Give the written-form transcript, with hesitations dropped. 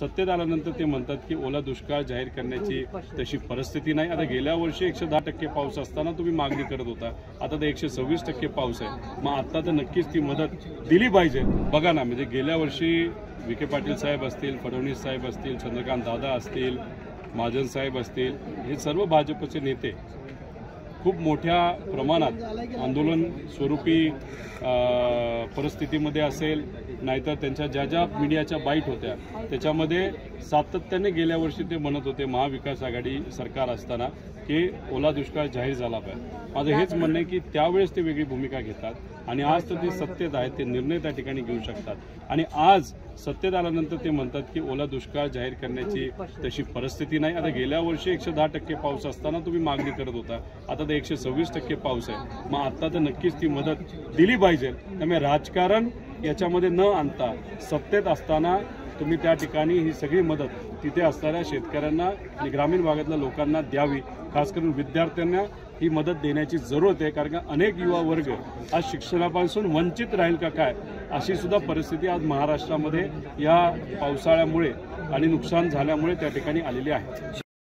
सत्तेत आल्यानंतर ते म्हणतात की ओला दुष्काळ जाहीर करण्याची तशी परिस्थिती नाही। आता गेल्या वर्षी 110% पाऊस असताना तुम्ही मागणी करत होता, आता तर 126% पाऊस आहे। मग आता तर नक्कीच ती मदत दिली पाहिजे। बघा ना, म्हणजे गेल्या वर्षी विखे पाटील साहेब असतील, फडणवीस साहेब असतील, चंद्रकांत दादा असतील, महाजन साहेब असतील, हे सर्व भाजपचे नेते खूप मोठ्या प्रमाणात आंदोलन स्वरूपी परिस्थितीमध्ये असेल, नाहीतर त्यांच्या ज्या मीडियाच्या बाईट होत्या त्याच्यामध्ये सातत्याने गेल्या वर्षी ते म्हणत होते महाविकास आघाडी सरकार असताना की ओला दुष्काळ जाहीर झाला पाहिजे। माझं हेच म्हणणं आहे की त्यावेळेस ते वेगळी भूमिका घेतात आणि आज तर ते सत्तेत आहेत, ते निर्णय त्या ठिकाणी घेऊ शकतात। आणि आज सत्तेत आल्यानंतर ते म्हणतात की ओला दुष्काळ जाहीर करण्याची तशी परिस्थिती नाही। आता गेल्या वर्षी 110% पाऊस असताना तुम्ही मागणी करत होता, आता तर 126% पाऊस आहे। मग आता तर नक्कीच ती मदत दिली पाहिजे। त्यामुळे राजकारण याच्यामध्ये न आणता सत्तेत असताना तुम्ही त्या ठिकाणी ही सगळी मदत तिथे असणाऱ्या शेतकऱ्यांना आणि ग्रामीण भागातल्या लोकांना द्यावी। खास करून विद्यार्थ्यांना ही मदत देण्याची जरूरत आहे, कारण अनेक युवा वर्ग आज शिक्षणापासून वंचित राहील का काय अशी सुद्धा परिस्थिती आज महाराष्ट्रामध्ये या पावसाळ्यामुळे आणि नुकसान झाल्यामुळे त्या ठिकाणी आलेली आहे।